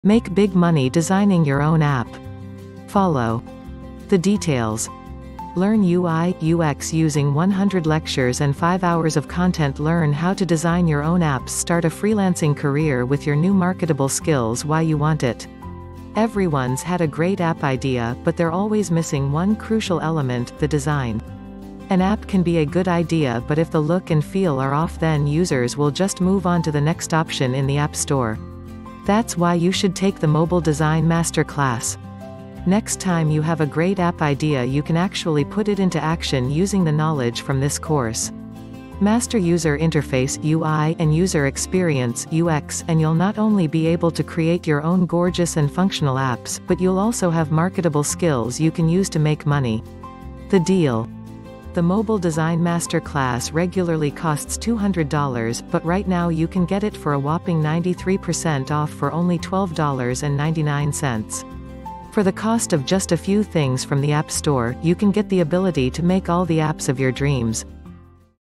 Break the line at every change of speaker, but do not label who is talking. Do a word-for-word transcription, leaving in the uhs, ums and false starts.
Make big money designing your own app. Follow the details. Learn U I, U X using one hundred lectures and five hours of content. Learn how to design your own apps. Start a freelancing career with your new marketable skills. Why you want it. Everyone's had a great app idea, but they're always missing one crucial element, the design. An app can be a good idea, but if the look and feel are off, then users will just move on to the next option in the App Store. That's why you should take the Mobile Design Master Class. Next time you have a great app idea, you can actually put it into action using the knowledge from this course. Master user interface U I and user experience U X, and you'll not only be able to create your own gorgeous and functional apps, but you'll also have marketable skills you can use to make money. The deal. The Mobile Design Master Class regularly costs two hundred dollars, but right now you can get it for a whopping ninety-three percent off for only twelve dollars and ninety-nine cents. For the cost of just a few things from the App Store, you can get the ability to make all the apps of your dreams.